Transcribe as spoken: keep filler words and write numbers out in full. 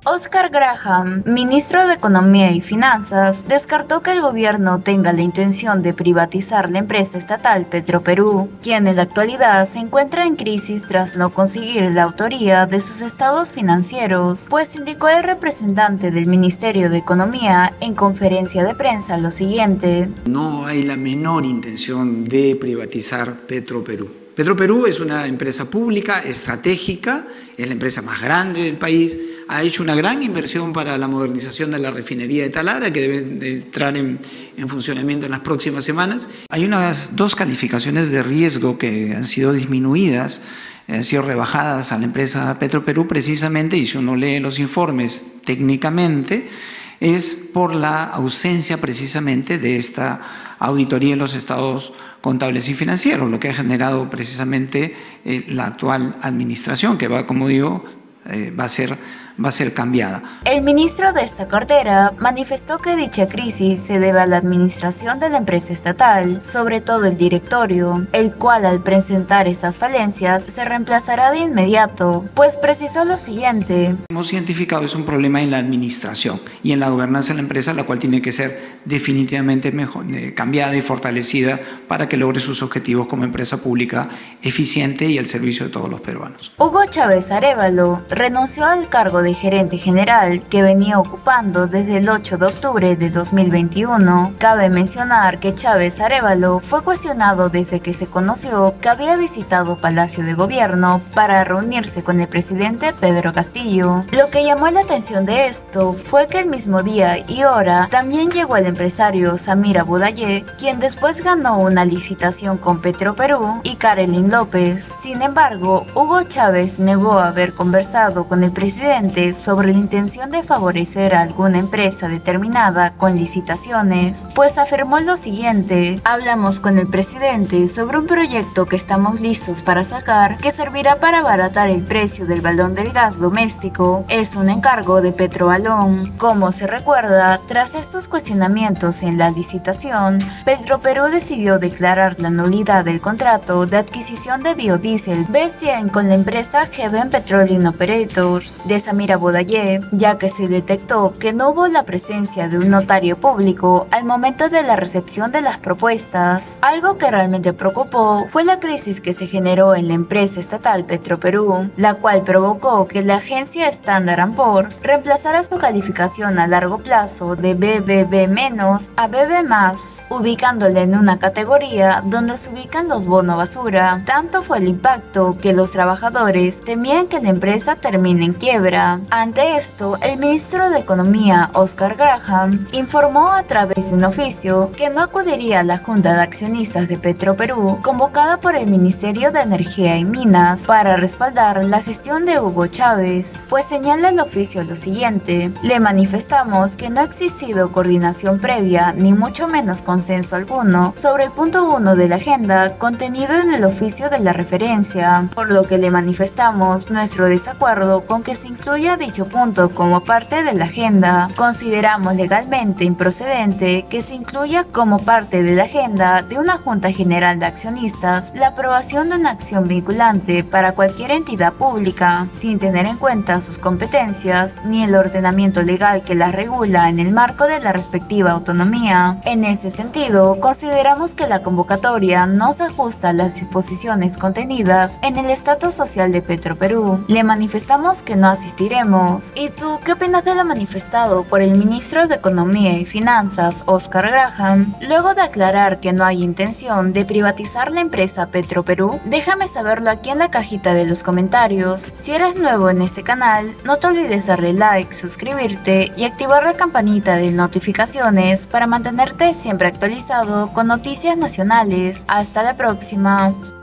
Oscar Graham, ministro de Economía y Finanzas, descartó que el gobierno tenga la intención de privatizar la empresa estatal Petroperú, quien en la actualidad se encuentra en crisis tras no conseguir la autoría de sus estados financieros, pues indicó el representante del Ministerio de Economía en conferencia de prensa lo siguiente. No hay la menor intención de privatizar Petroperú. Petroperú es una empresa pública, estratégica, es la empresa más grande del país, ha hecho una gran inversión para la modernización de la refinería de Talara, que debe de entrar en, en funcionamiento en las próximas semanas. Hay unas dos calificaciones de riesgo que han sido disminuidas, han sido rebajadas a la empresa Petroperú precisamente, y si uno lee los informes técnicamente, es por la ausencia precisamente de esta auditoría en los estados contables y financieros, lo que ha generado precisamente eh, la actual administración, que va, como digo, eh, va a ser va a ser cambiada. El ministro de esta cartera manifestó que dicha crisis se debe a la administración de la empresa estatal, sobre todo el directorio, el cual al presentar estas falencias se reemplazará de inmediato, pues precisó lo siguiente. Hemos identificado es un problema en la administración y en la gobernanza de la empresa, la cual tiene que ser definitivamente mejor, eh, cambiada y fortalecida para que logre sus objetivos como empresa pública eficiente y al servicio de todos los peruanos. Hugo Chávez Arévalo renunció al cargo de de gerente general que venía ocupando desde el ocho de octubre de dos mil veintiuno. Cabe mencionar que Chávez Arévalo fue cuestionado desde que se conoció que había visitado Palacio de Gobierno para reunirse con el presidente Pedro Castillo. Lo que llamó la atención de esto fue que el mismo día y hora también llegó el empresario Samir Abu-Daye, quien después ganó una licitación con Petroperú y Karelin López. Sin embargo, Hugo Chávez negó haber conversado con el presidente sobre la intención de favorecer a alguna empresa determinada con licitaciones, pues afirmó lo siguiente: hablamos con el presidente sobre un proyecto que estamos listos para sacar que servirá para abaratar el precio del balón del gas doméstico. Es un encargo de Petrobalón. Como se recuerda, tras estos cuestionamientos en la licitación, Petroperú decidió declarar la nulidad del contrato de adquisición de biodiesel B cien con la empresa Heaven Petroleum Operators de Samir Abu-Daye, ya que se detectó que no hubo la presencia de un notario público al momento de la recepción de las propuestas. Algo que realmente preocupó fue la crisis que se generó en la empresa estatal Petroperú, la cual provocó que la agencia Standard and Poor's reemplazara su calificación a largo plazo de B B B- a B B más, ubicándola en una categoría donde se ubican los bonos basura. Tanto fue el impacto que los trabajadores temían que la empresa termine en quiebra. Ante esto, el ministro de Economía, Oscar Graham, informó a través de un oficio que no acudiría a la Junta de Accionistas de Petroperú convocada por el Ministerio de Energía y Minas para respaldar la gestión de Hugo Chávez, pues señala el oficio lo siguiente: le manifestamos que no ha existido coordinación previa ni mucho menos consenso alguno sobre el punto uno de la agenda contenido en el oficio de la referencia, por lo que le manifestamos nuestro desacuerdo con que se incluya dicho punto como parte de la agenda. Consideramos legalmente improcedente que se incluya como parte de la agenda de una Junta General de Accionistas la aprobación de una acción vinculante para cualquier entidad pública, sin tener en cuenta sus competencias ni el ordenamiento legal que las regula en el marco de la respectiva autonomía. En ese sentido, consideramos que la convocatoria no se ajusta a las disposiciones contenidas en el Estatuto Social de Petroperú. Le manifestamos que no asistiremos. ¿Y tú qué opinas de lo manifestado por el ministro de Economía y Finanzas, Oscar Graham, luego de aclarar que no hay intención de privatizar la empresa Petroperú? Déjame saberlo aquí en la cajita de los comentarios. Si eres nuevo en este canal, no te olvides darle like, suscribirte y activar la campanita de notificaciones para mantenerte siempre actualizado con noticias nacionales. Hasta la próxima.